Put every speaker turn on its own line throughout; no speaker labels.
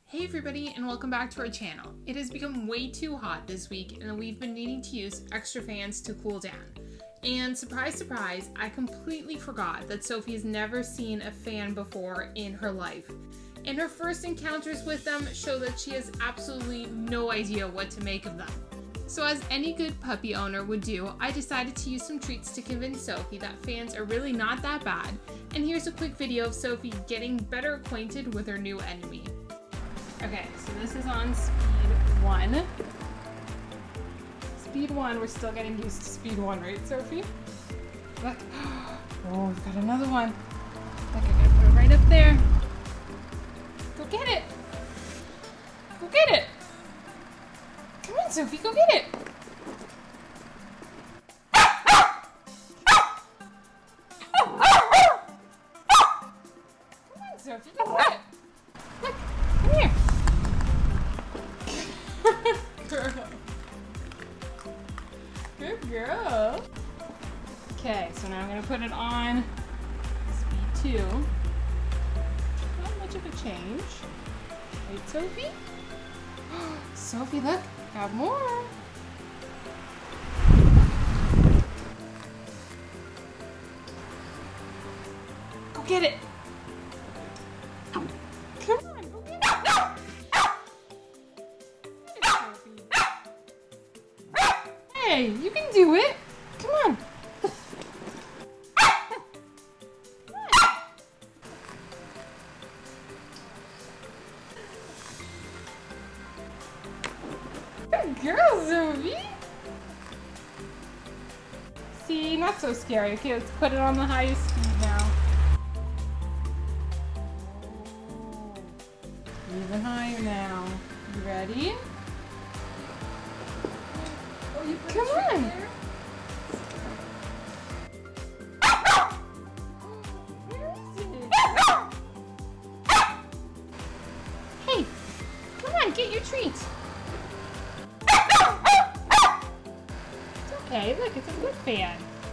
Hey everybody, and welcome back to our channel. It has become way too hot this week and we've been needing to use extra fans to cool down. And surprise, surprise, I completely forgot that Sophie has never seen a fan before in her life. And her first encounters with them show that she has absolutely no idea what to make of them. So as any good puppy owner would do, I decided to use some treats to convince Sophie that fans are really not that bad. And here's a quick video of Sophie getting better acquainted with her new enemy. Okay, so this is on speed 1. Speed 1, we're still getting used to speed 1, right, Sophie? Look. Oh, we've got another one. Look, I gotta put it right up there. Go get it! Go get it! Come on, Sophie, go get it! Come on, Sophie, go get it! Look, come here! Good girl. Okay, so now I'm going to put it on speed 2. Not much of a change. Right, Sophie? Sophie, look, got more. Go get it. Come on, go get it. Hey, you can do it. Come on. Good girl, Sophie. See, not so scary. Okay, let's put it on the highest speed now. Even higher now. You ready? Come on! Where is it? Hey, come on, get your treats. It's okay, look, it's a good fan.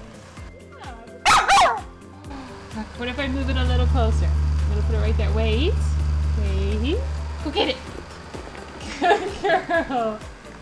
Look, what if I move it a little closer? I'm gonna put it right there. Wait, wait. Go get it. Good girl.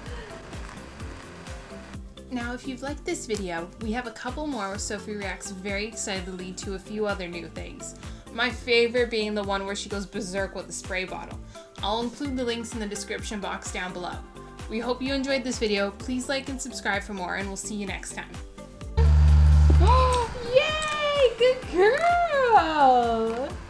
Now, if you've liked this video, we have a couple more where Sophie reacts very excitedly to a few other new things. My favorite being the one where she goes berserk with a spray bottle. I'll include the links in the description box down below. We hope you enjoyed this video. Please like and subscribe for more, and we'll see you next time. Yay! Good girl!